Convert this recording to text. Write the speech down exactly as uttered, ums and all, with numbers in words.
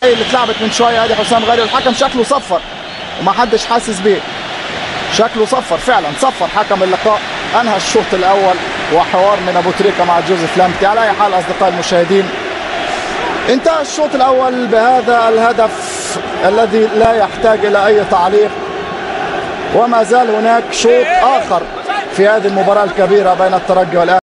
اللي اتلعبت من شويه هذه حسام غالي، والحكم شكله صفر وما حدش حاسس بيه. شكله صفر فعلا، صفر حكم اللقاء، انهى الشوط الاول. وحوار من ابو تريكه مع جوزيف لامتي. على اي حال اصدقائي المشاهدين، انتهى الشوط الاول بهذا الهدف الذي لا يحتاج الى اي تعليق، وما زال هناك شوط اخر في هذه المباراه الكبيره بين الترجي والأهلي.